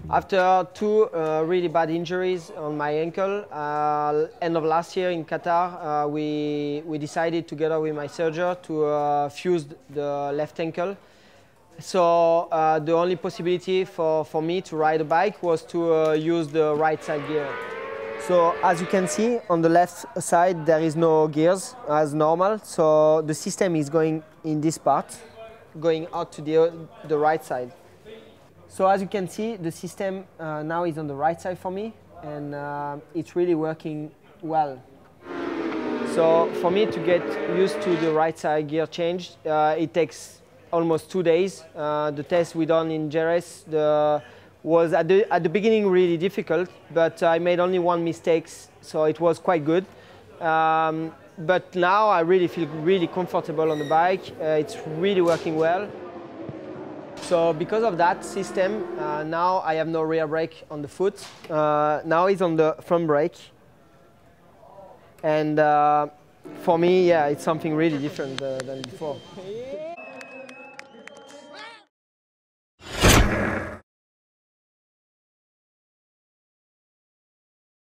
After two really bad injuries on my ankle, end of last year in Qatar, we decided together with my surgeon to fuse the left ankle. So the only possibility for me to ride a bike was to use the right side gear. So as you can see, on the left side there is no gears as normal, so the system is going in this part, going out to the right side. So as you can see, the system now is on the right side for me, and it's really working well. So for me to get used to the right side gear change, it takes almost 2 days. The test we done in Jerez was at the beginning really difficult, but I made only one mistake, so it was quite good. But now I really feel really comfortable on the bike. It's really working well. So because of that system, now I have no rear brake on the foot. Now it's on the front brake. And for me, yeah, it's something really different than before.